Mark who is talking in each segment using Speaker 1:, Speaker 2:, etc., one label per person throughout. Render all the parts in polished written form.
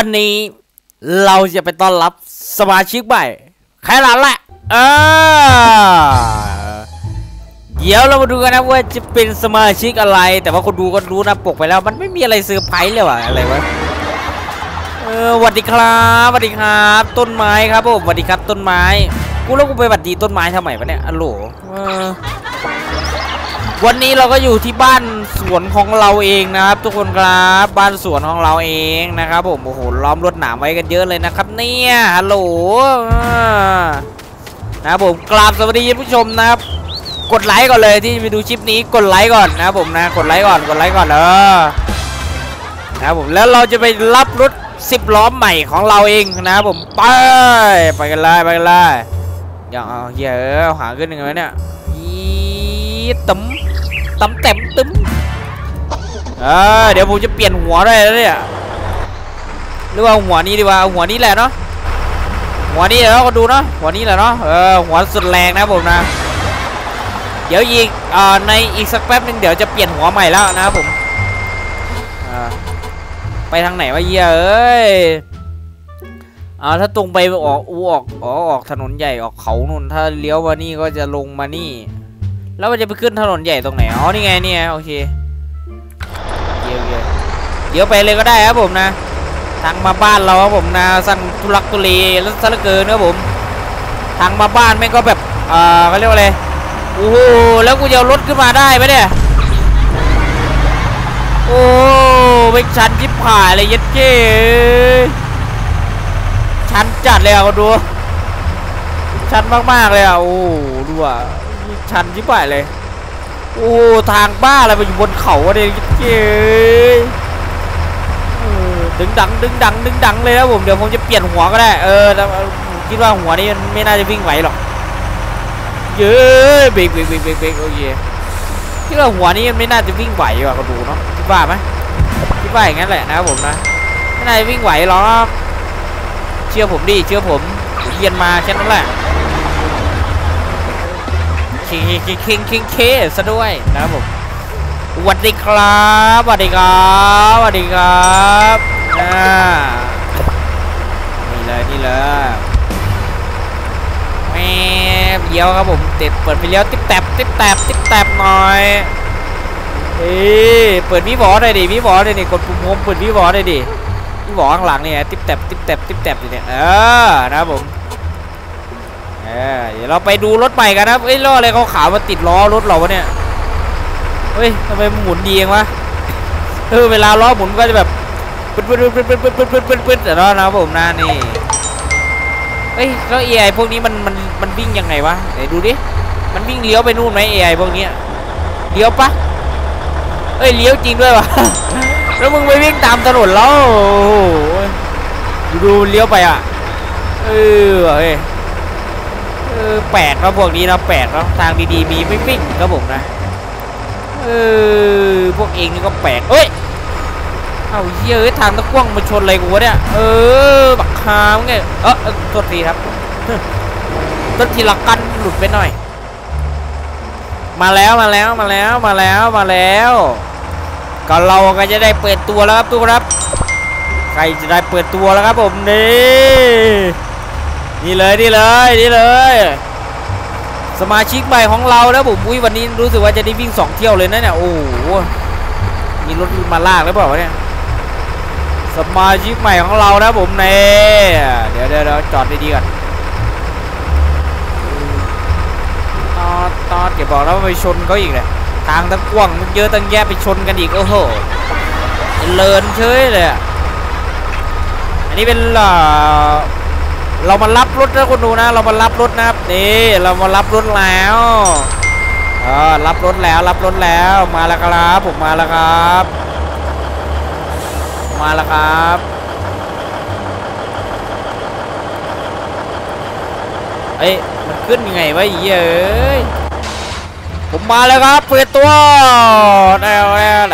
Speaker 1: วันนี้เราจะไปต้อนรับสมาชิกใหม่ใครล่ะเดี๋ยวเรามาดูกันนะว่าจะเป็นสมาชิกอะไรแต่ว่าคนดูก็รู้นะปกไปแล้วมันไม่มีอะไรเซอร์ไพรส์เลยว่ะอะไรวะสวัสดีครับสวัสดีครับต้นไม้ครับผมสวัสดีครับต้นไม้กูแล้วกูไปสวัสดีต้นไม้ทำไมวะเนี่ยอัลโหลวันนี้เราก็อยู่ที่บ้านสวนของเราเองนะครับทุกคนครับบ้านสวนของเราเองนะครับผมโอ้โหล้อมรวดหนามไว้กันเยอะเลยนะครับเนี่ยฮัลโหลนะครับผมกราบสวัสดีผู้ชมนะครับกดไลค์ก่อนเลยที่ไปดูคลิปนี้กดไลค์ก่อนนะครับผมนะกดไลค์ก่อนนะครับผมแล้วเราจะไปรับรถ10 ล้อใหม่ของเราเองนะครับผมไปกันเลยอย่างเหี้ยหาขึ้นยังไงเนี่ยตึมเต็มตึมเดี๋ยวผมจะเปลี่ยนหัวได้แล้วเนี่ยหรือว่าหัวนี้ดีกว่าหัวนี้แหละเนาะหัวนี้แล้วก็ดูเนาะหัวนี้แหละเนาะหัวสุดแรงนะผมนะเดี๋ยวอีกในอีกสักแป๊บนึงเดี๋ยวจะเปลี่ยนหัวใหม่แล้วนะครับผมไปทางไหนวะเหี้ยถ้าตรงไปออกถนนใหญ่ออกเขานู่นถ้าเลี้ยวมานี่ก็จะลงมานี่แล้วมันจะไปขึ้นถนนใหญ่ตรงไหนอ๋อนี่ไงเนี่ยโอเคเดี๋ยวไปเลยก็ได้ครับผมนะทางมาบ้านเราครับผมนะสั่งทุลักทุเลแล้วซะเหลือเกินครับผมทางมาบ้านแม่งก็แบบเขาเรียกว่าอะไรโอ้โหแล้วกูจะเอารถขึ้นมาได้ไหมเนี่ยโอ้เป็นชันชิบหายเลยยัดเจ้ชันจัดเลยอ่ะดูชันมากๆเลยอ่ะโอ้ดูอ่ะชันชิบหายเลยโอ้ทางบ้าอะไรไปอยู่บนเขาเนี่ยเจ๊ดึงดังเลยนะผมเดี๋ยวผมจะเปลี่ยนหัวก็ได้แต่คิดว่าหัวนี้ไม่น่าจะวิ่งไหวหรอกเย้เบรกโอเคคิดว่าหัวนี้ไม่น่าจะวิ่งไหวว่ะก็ดูเนาะคิดว่าไหมคิดว่าอย่างนั้นแหละนะครับผมนะไม่น่าจะวิ่งไหวหรอกเชื่อผมดิเชื่อผมเรียนมาแค่นั้นแหละเคซะด้วยนะครับผมสวัสดีครับนี่เลยแม่เลี้ยวครับผมเปิดไปเลี้ยวติ๊บแตบหน่อยเปิดวิวอได้ดิวิวอได้ดิกดปุ่มโฮมเปิดวิวอได้ดิวิวอข้างหลังนี่ติ๊บแตบเนี่ยนะครับผมเดี๋ยวเราไปดูรถใหม่กันนะล้ออะไรเขาขาวมาติดล้อรถเราวะเนี่ยทำไมหมุนดีเองวะเวลาล้อหมุนก็จะแบบปึ๊ดแต่ล้อนะผมนะนี่แล้ว AI พวกนี้มันวิ่งยังไงวะไหนดูดิมันวิ่งเลี้ยวไปนู่นไหม AI พวกนี้เลี้ยวปะเลี้ยวจริงด้วยวะแล้วมึงไปวิ่งตามถนนแล้วดูเลี้ยวไปอ่ะแปลกนะพวกนี้นะแปลกนะทางดีๆมีไม่วิ่งครับผมนะพวกเองนี่ก็แปลกเอาเยอะทางตะกว้างมาชนอะไรกูวะเนี่ยบักคามไงโทษทีครับต้นทีละกันหลุดไปหน่อยมาแล้วก็เราก็จะได้เปิดตัวแล้วครับทุกคนครับใครจะได้เปิดตัวแล้วครับผมนี่เลยสมาชิกใหม่ของเราแล้วผมวันนี้รู้สึกว่าจะได้วิ่ง2 เที่ยวเลยนะเนี่ยโอ้โหมีรถมาลากหรือเปล่าเนี่ยสมาชิกใหม่ของเรานะผมเดี๋ยวจอดดีๆก่อนตอดอย่าบอกแล้วไปชนเขาอีกเลยทางตั้งกว้างเยอะตั้งแยะไปชนกันอีกโอ้โหเลินเฉยเลยอันนี้เป็นเรามารับรถนะคุณดูนะเรามารับรถนะครับนี่เรามารับรถแล้วรับรถแล้วมาแล้วครับผมมาแล้วครับมันขึ้นยังไงวะเย้ยผมมาแล้วครับเปิดตัวแล้ว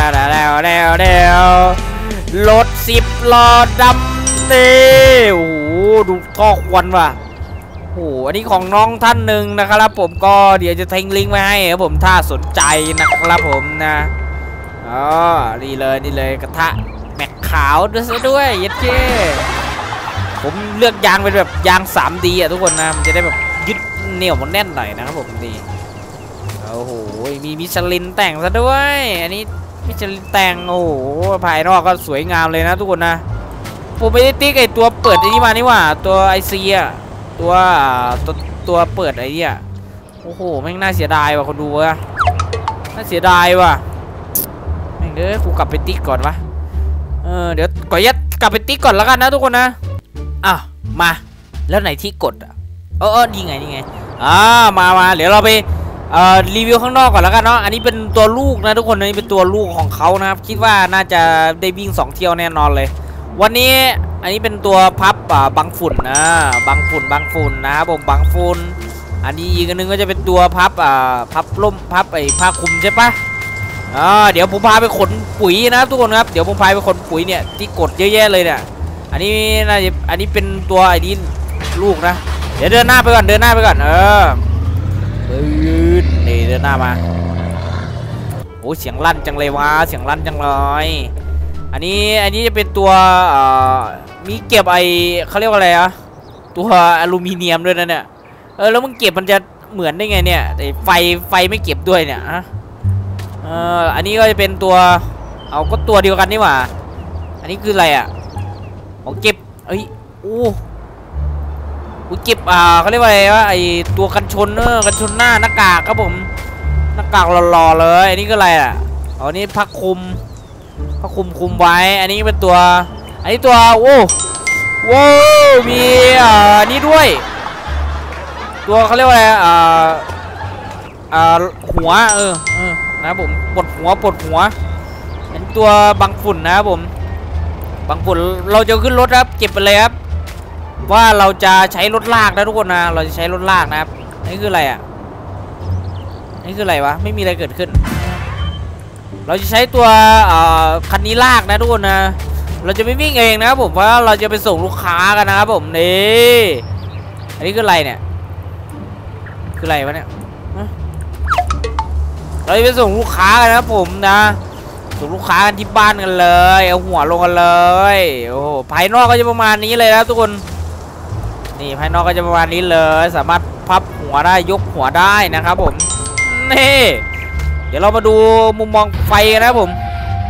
Speaker 1: รถ10 ล้อดำนี่โอ้โหดูท่อควันว่ะโอ้อันนี้ของน้องท่านหนึ่งนะครับผมก็เดี๋ยวจะทิ้งลิงก์ไว้ให้ครับผมถ้าสนใจนะครับผมนะนี่เลยกระทะแมคขาวด้วยเย็ดเจ้ผมเลือกยางเป็นแบบยาง 3D อ่ะทุกคนนะมันจะได้แบบยึดเหนี่ยวมันแน่นหน่อยนะครับผมนี่โอ้โหมีมิชลินแต่งซะด้วยอันนี้มิชลินแต่งโอ้โหภายนอกก็สวยงามเลยนะทุกคนนะผมไม่ได้ติ๊กไอตัวเปิดไอ้นี่มานี่ว่าตัวไอซีอ่ะตัวเปิดไอ้นี่โอ้โหแม่งน่าเสียดายว่ะคนดูว่ะน่าเสียดายว่ะแม่งเด้อกูกลับไปติ๊กก่อนวะเดี๋ยวก่อนยัดกลับไปติ๊กก่อนแล้วกันนะทุกคนนะอ่ะมาแล้วไหนที่กดอ่ะนี่ไงมาเดี๋ยวเราไปรีวิวข้างนอกก่อนแล้วกันเนาะอันนี้เป็นตัวลูกนะทุกคนนี่เป็นตัวลูกของเขานะครับคิดว่าน่าจะได้วิ่ง2เที่ยวแน่นอนเลยวันนี้อันนี้เป็นตัวพับบังฝุ่นนะบังฝุ่นนะครับผมบังฝุ่นอันนี้อีกอันนึงก็จะเป็นตัวพับล่มพับไอ้ผ้าคลุมใช่ปะเดี๋ยวผมพาไปขนปุ๋ยนะทุกคนครับเดี๋ยวผมพาไปขนปุ๋ยเนี่ยที่กดเยอะแยะเลยเนี่ยอันนี้น่าจะอันนี้เป็นตัวไอ้นี้ลูกนะเดี๋ยวเดินหน้าไปก่อนนี่เดินหน้ามาโอ้เสียงลั่นจังเลยวะเสียงลั่นจังเลยอันนี้จะเป็นตัวมีเก็บไอเขาเรียกว่าอะไรอะตัวอลูมิเนียมด้วยนะเนี่ยแล้วมึงเก็บมันจะเหมือนได้ไงเนี่ยไฟไม่เก็บด้วยเนี่ยอันนี้ก็จะเป็นตัวเอาก็ตัวเดียวกันนี่หว่าอันนี้คืออะไรอะของเก็บเก็บเขาเรียกว่าอะไรวะไอตัวกันชนกันชนหน้าหน้ากากครับผมหน้ากากหล่อๆเลยอันนี้ก็อะไรอ่ะอันนี้ผ้าคลุมไว้อันนี้เป็นตัวอันนี้ตัวโว้มีนี่ด้วยตัวเขาเรียกว่าอะไรหัวนะครับผมปลดหัวเป็นตัวบังฝุ่นนะครับผมบังฝุ่นเราจะขึ้นรถครับเก็บไปเลยครับว่าเราจะใช้รถลากนะทุกคนนะเราจะใช้รถลากนะครับนี่คืออะไรอ่ะนี่คืออะไรวะไม่มีอะไรเกิดขึ้นเราจะใช้ตัวคันนี้ลากนะทุกคนนะเราจะไม่วิ่งเองนะครับผมเพราะเราจะไปส่งลูกค้ากันนะครับผมนี่อันนี้คืออะไรเนี่ยคืออะไรวะเนี่ยเราจะไปส่งลูกค้ากันนะครับผมนะส่งลูกค้ากันที่บ้านกันเลยเอาหัวลงกันเลยโอ้ภายนอกก็จะประมาณนี้เลยนะทุกคนนี่ภายนอกก็จะประมาณนี้เลยสามารถพับหัวได้ยกหัวได้นะครับผมนี่เดี๋ยวเรามาดูมุมมองไฟกันนะผม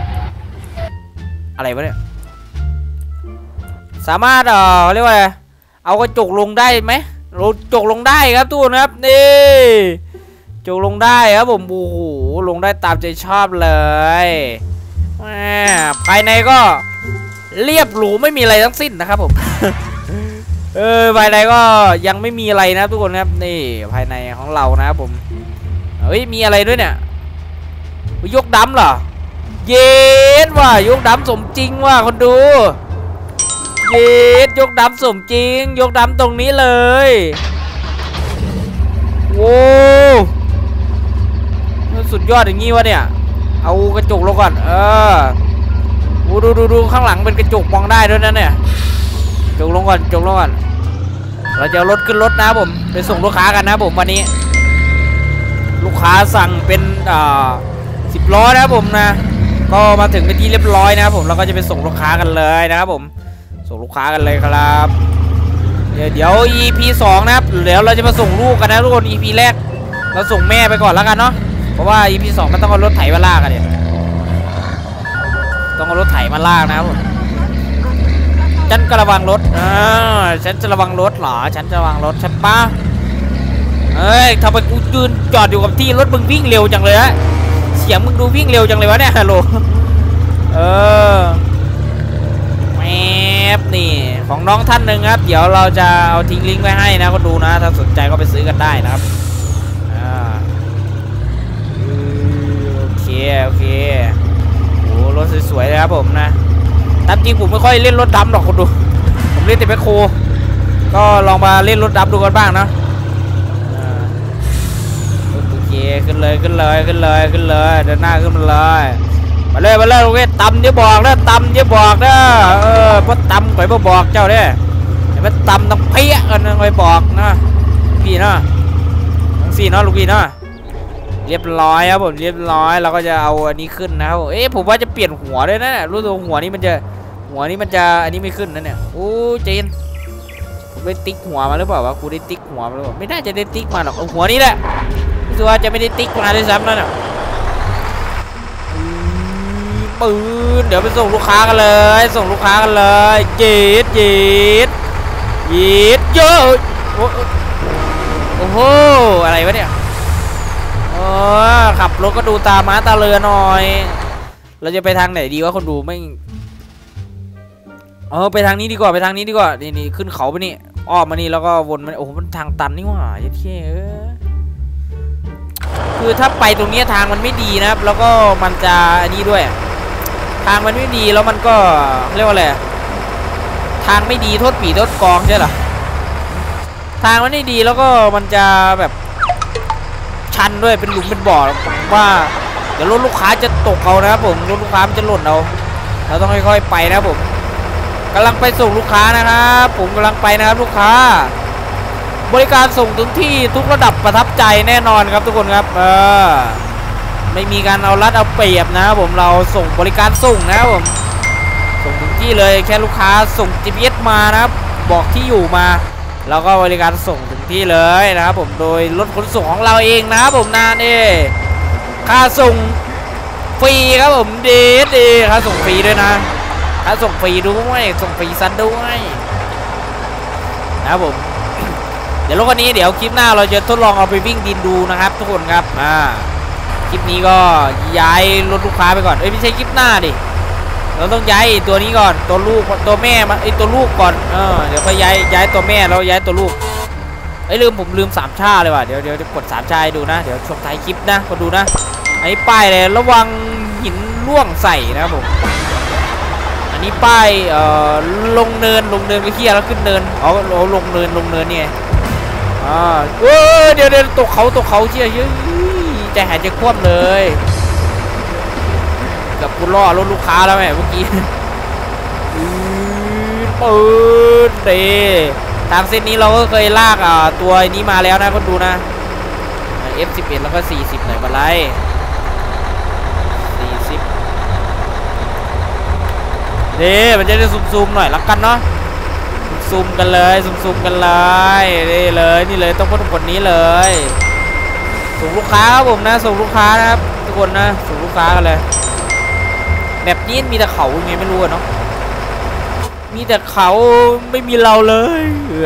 Speaker 1: อะไรวะเนี่ยสามารถเรียกว่าอะไรเอากระจกลงได้ไหมจกลงได้ครับทุกคนครับนี่จกลงได้ครับผมโอ้โหลงได้ตามใจชอบเลยภายในก็เรียบหรูไม่มีอะไรทั้งสิ้นนะครับผมภายในก็ยังไม่มีอะไรนะทุกคนครับนี่ภายในของเรานะครับผมเฮ้ยมีอะไรด้วยเนี่ยยกดำเหรอเย็ดว่ะยกดำสมจริงว่ะคนดูเย็ดยกดำสมจริงยกดำตรงนี้เลยโว้สุดยอดอย่างงี้วะเนี่ยเอากระจกลงก่อนดูข้างหลังเป็นกระจกมองได้ด้วยนะเนี่ยจกลงก่อนเราจะรถขึ้นรถนะผมไปส่งลูกค้ากันนะผมวันนี้ลูกค้าสั่งเป็น10 ล้อนะผมนะก็มาถึงเป็นที่เรียบร้อยนะครับผมเราก็จะไปส่งลูกค้ากันเลยนะครับผมส่งลูกค้ากันเลยครับเดี๋ยว EP 2นะครับเดี๋ยวเราจะมาส่งลูกกันนะทุกคน EP แรกเราส่งแม่ไปก่อนแล้วกันเนาะเพราะว่า EP 2มันต้องเอารถไถมาลากกันเนี่ยต้องเอารถไถมาลากนะครับผมฉันก็ระวังรถฉันจะระวังรถเหรอฉันจะระวังรถใช่ปะทำไมกูยืนจอดอยู่กับที่รถมึงวิ่งเร็วจังเลยฮะเสียงมึงดูวิ่งเร็วจังเลยวะเนี่ยฮัลโหลแมปนี่ของน้องท่านหนึ่งครับเดี๋ยวเราจะเอาทิ้งลิงก์ไว้ให้นะก็ดูนะถ้าสนใจก็ไปซื้อกันได้นะครับโอเคโอ้รถสวยๆเลยครับผมนะตามจริงผมไม่ค่อยเล่นรถดำหรอกคนดูผมเล่นแต่แมคโครก็ลองมาเล่นรถดำดูกันบ้างนะโอเคขึ้นเลยเดินหน้าขึ้นมาเลยโอเคตำเดี๋ยวบอกนะเพราะตำไปบอกเจ้าเนี่ยแต่ว่าตำต้องเพี้ยกันไปบอกนะพี่นะทั้ง4เนาะลูกพี่นะเรียบร้อยครับผมเรียบร้อยเราก็จะเอาอันนี้ขึ้นนะครับผมว่าจะเปลี่ยนหัวด้วยนะรู้ตัวหัวนี้มันจะหัวนี้มันจะอันนี้ไม่ขึ้นนะเนี่ยโอ้เจนกูได้ติ๊กหัวมาหรือเปล่าวะกูได้ติ๊กหัวมาหรือเปล่าไม่น่าจะได้ติ๊กมาหรอกหัวนี้แหละรู้สึกว่าจะไม่ได้ติ๊กมาด้วยซ้ำนั่นน่ะปืนเดี๋ยวไปส่งลูกค้ากันเลยส่งลูกค้ากันเลยเย็ดเย็ดเย็ดเยอะโอ้โหอะไรวะเนี่ยขับรถก็ดูตาม้าตาเรือหน่อยเราจะไปทางไหนดีวะคนดูไม่ไปทางนี้ดีกว่าไปทางนี้ดีกว่านี่ขึ้นเขาไปนี่อ้อมมานี่แล้วก็วนมาโอ้โหมันทางตันนี่หว่าเย้เท่คือถ้าไปตรงนี้ทางมันไม่ดีนะครับแล้วก็มันจะอันนี้ด้วยทางมันไม่ดีแล้วมันก็เรียกว่าอะไรทางไม่ดีโทษปีโทษกองใช่หรอทางมันไม่ดีแล้วก็มันจะแบบชันด้วยเป็นหลุมเป็นบ่อว่าเดี๋ยวรถลูกค้าจะตกเอานะครับผมรถลูกค้ามันจะหล่นเอาเราต้องค่อยๆไปนะผมกำลังไปส่งลูกค้านะครับผมกำลังไปนะครับลูกค้าบริการส่งถึงที่ทุกระดับประทับใจแน่นอนครับทุกคนครับไม่มีการเอารัดเอาเปรียบนะครับผมเราส่งบริการส่งนะครับผมส่งถึงที่เลยแค่ลูกค้าส่ง GPS มานะครับบอกที่อยู่มาแล้วก็บริการส่งถึงที่เลยนะครับผมโดยรถขนส่งของเราเองนะครับผมนานค่าส่งฟรีครับผมดีค่าส่งฟรีด้วยนะค่าส่งฟรีด้วยส่งฟรีซันด้วยนะครับผมเดี๋ยวรถคันนี้เดี๋ยวคลิปหน้าเราจะทดลองเอาไปวิ่งดินดูนะครับทุกคนครับคลิปนี้ก็ย้ายรถลูกค้าไปก่อนไม่ใช่คลิปหน้าดิเราต้องย้ายตัวนี้ก่อนตัวลูกตัวแม่มาตัวลูกก่อนเดี๋ยวก็ย้ายตัวแม่แล้วย้ายตัวลูกผมลืมสามชาเลยว่ะเดี๋ยวจะกดสามชาดูนะเดี๋ยวช่วงท้ายคลิปนะก็ดูนะไอ้ป้ายเลยระวังหินล่วงใส่นะครับผมอันนี้ป้ายลงเนินก็เฮียแล้วขึ้นเนินลงเนินเนี่ยเดี๋ยวตกเขาเชี่ยใจหายใจคว่ำเลยกับกูล่อรถลูกค้าแล้วแม่เมื่อกี้ปืนทางเส้นนี้เราก็เคยลากตัวนี้มาแล้วนะคนดูนะ F11 แล้วก็40หน่อยบันไล40มันจะได้ซูมหน่อยละกันเนาะซูมกันเลยซูมกันเลยนี่เลยต้องพูดคนนี้เลยส่งลูกค้าครับผมนะส่งลูกค้านะครับทุกคนนะส่งลูกค้ากันเลยแบบนี้มีแต่เขาไงไม่รู้เนาะมีแต่เขาไม่มีเราเลย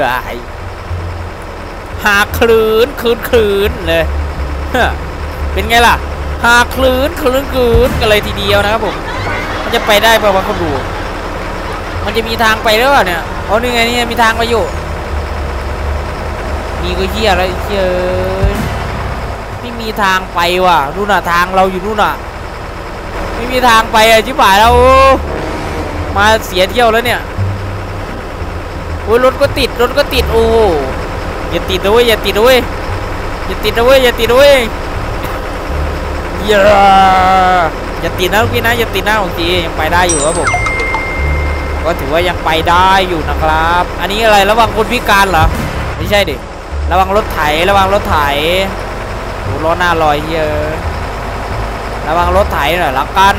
Speaker 1: หาคลื่นเลยเป็นไงล่ะหาคลื่นกันเลยทีเดียวนะครับผมมันจะไปได้ป่าวว่าเขาดูมันจะมีทางไปหรือเปล่าเนี่ยนี่ไงนี่มีทางไปอยู่มีก็เหี้ยอะไรเหี้ยไม่มีทางไปว่ะนู่นน่ะทางเราอยู่นู่นน่ะไม่มีทางไปชิบหายแล้วมาเสียเที่ยวแล้วเนี่ยโอ้ยรถก็ติดโอ้อย่าติดด้วยอย่าติดนะเว้ยอย่าติดนะพี่นะอย่าติดนะของจียังไปได้อยู่ครับผมก็ถือว่ายังไปได้อยู่นะครับอันนี้อะไรระวังคนพิการเหรอไม่ใช่ดิระวังรถไถโอ้ล้อหน้าลอยเยอะระวังรถไถหน่อยละกัน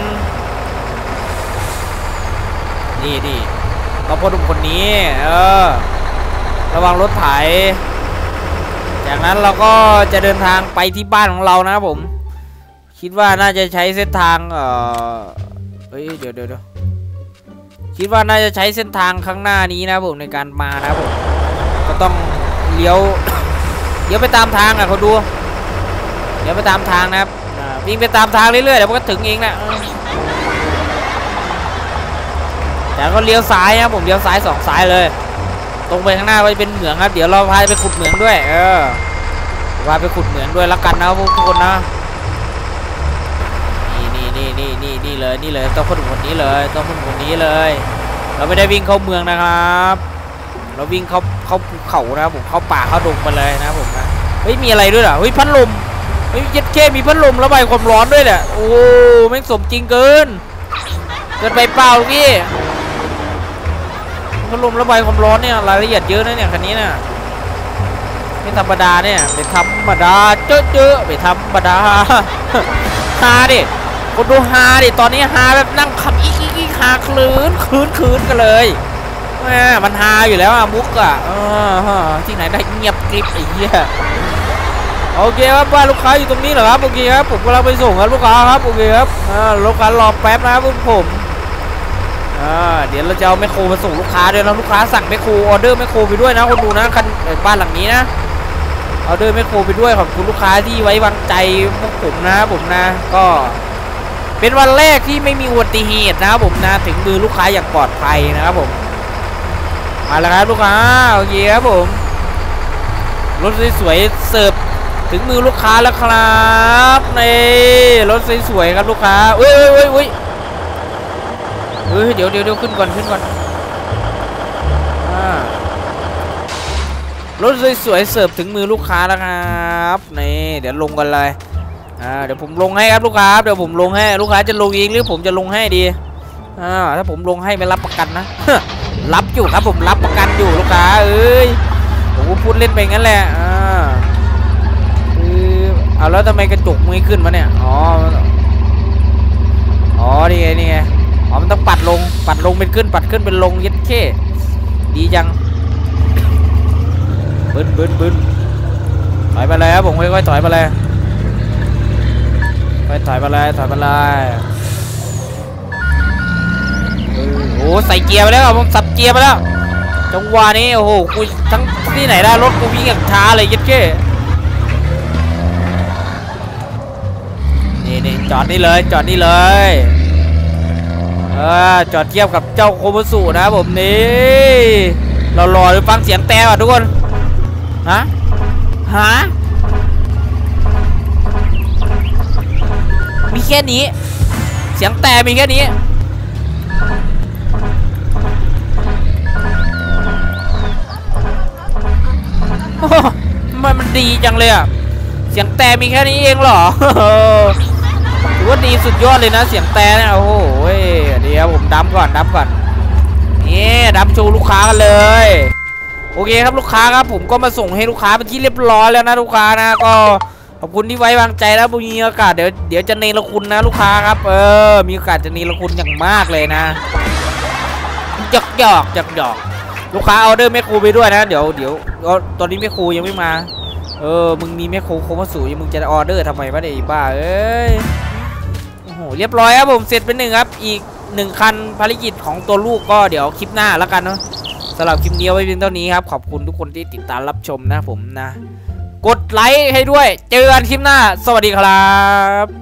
Speaker 1: นี่ก็พ่อหนุ่มคนนี้ระวังรถไถจากนั้นเราก็จะเดินทางไปที่บ้านของเรานะครับผมคิดว่าน่าจะใช้เส้นทางเดี๋ยวคิดว่าน่าจะใช้เส้นทางข้างหน้านี้นะผมในการมานะครับผมก็ต้องเลี้ยวไปตามทางเขาดูเดี๋ยวไปตามทางนะครับวิ่งไปตามทางเรื่อยๆเดี๋ยวมันก็ถึงเองแหละแต่ก็เลี้ยวซ้ายนะผมเลี้ยวซ้าย2 ซ้ายเลยตรงไปข้างหน้าก็จะเป็นเหมืองครับเดี๋ยวเราพาไปขุดเหมืองด้วยพาไปขุดเหมืองด้วยแล้วกันนะทุกคนนะนี่เลยต้องคนคนนี้เลยเราไม่ได้วิ่งเข้าเมืองนะครับเราวิ่งเข้าภูเขานะครับผมเข้าป่าเข้าดงไปเลยนะผมนะมีอะไรด้วยเหรอพัดลมยัดเข้มีพัดลมระบายความร้อนด้วยแหละโอ้แม่งสมจริงเกินไปเปล่าพี่พัดลมระบายความร้อนเนี่ยรายละเอียดเยอะนะเนี่ยคันนี้น่ะไม่ธรรมดาเนี่ยไม่ธรรมดาเจอไม่ธรรมดาฮาดิคนดูฮาดิตอนนี้ฮาแบบนั่งขับอีกฮฮาคลื่นกันเลยแหมมันฮาอยู่แล้วอะมุกอะที่ไหนได้เงียบกริบไอ้เหี้ยโอเคครับบ้านลูกค้าอยู่ตรงนี้เหรอครับโอเคครับผมกำลังไปส่งครับลูกค้าครับโอเคครับลูกค้ารอแป๊บนะครับผมเดี๋ยวเราจะเอาแมคโครมาส่งลูกค้าด้วยนะลูกค้าสั่งแมคโครออเดอร์แมคโครไปด้วยนะคนดูนะคันบ้านหลังนี้นะออเดอร์แมคโครไปด้วยขอบคุณลูกค้าที่ไว้วางใจพวกผมนะผมนะก็เป็นวันแรกที่ไม่มีอุบัติเหตุนะครับผมนะถึงมือลูกค้าอย่างปลอดภัยนะครับผมมาแล้วครับลูกค้าโอเคครับผมรถสวยๆเสิร์ฟถึงมือลูกค้าแล้วครับนี่รถสวยๆครับลูกค้าเดี๋ยวขึ้นก่อนรถสวยๆเสิร์ฟถึงมือลูกค้าแล้วครับนี่เดี๋ยวลงกันเลยเดี๋ยวผมลงให้ครับลูกค้าเดี๋ยวผมลงให้ลูกค้าจะลงเองหรือผมจะลงให้ดีถ้าผมลงให้ไม่รับประกันนะรับอยู่ครับผมรับประกันอยู่ลูกค้าผมพูดเล่นไปงั้นแหละเอาแล้วทำไมกระจกมือขึ้นวะเนี่ยนี่ไงมันต้องปัดลงเป็นขึ้นปัดขึ้นเป็นลงยัดเข้ดีจังบึ้นถอยไปเลยครับผมค่อยๆถอยไปเลยถอยไปเลยโอ้ใส่เกียร์ไปแล้วผมสับเกียร์ไปแล้วจังหวะนี้โอ้โหกูทั้งที่ไหนได้รถกูวิ่งอย่างช้าเลยยัดเข้นี่จอดนี่เลยจอดเทียบกับเจ้าโคมัสุนะผมนี่เรารอดูฟังเสียงแต่ก่อนทุกคนฮะมีแค่นี้เสียงแต่มีแค่นี้มันดีจังเลยอะเสียงแต่มีแค่นี้เองเหรอถือว่าดีสุดยอดเลยนะเสียงแต่เนี่ยโอ้โหเดี๋ยวผมดับก่อนนี่ดับโชว์ลูกค้ากันเลยโอเคครับลูกค้าครับผมก็มาส่งให้ลูกค้าเป็นที่เรียบร้อยแล้วนะลูกค้านะก็ขอบคุณที่ไว้วางใจแล้วมีโอกาสเดี๋ยวจะเนรคุณนะลูกค้าครับมีโอกาสจะเนรคุณอย่างมากเลยนะหยอกลูกค้าออเดอร์แมคโครไปด้วยนะเดี๋ยวตอนนี้แมคโครยังไม่มามึงมีแมคโครโคมัสุมึงจะออเดอร์ทำไมวะเนี่ยบ้าโอ้โหเรียบร้อยครับผมเสร็จเป็น1ครับอีก1คันภารกิจของตัวลูกก็เดี๋ยวคลิปหน้าแล้วกันเนาะสำหรับคลิปนี้ไว้เพียงเท่านี้ครับขอบคุณทุกคนที่ติดตามรับชมนะผมนะกดไลค์ให้ด้วยเจอกันคลิปหน้าสวัสดีครับ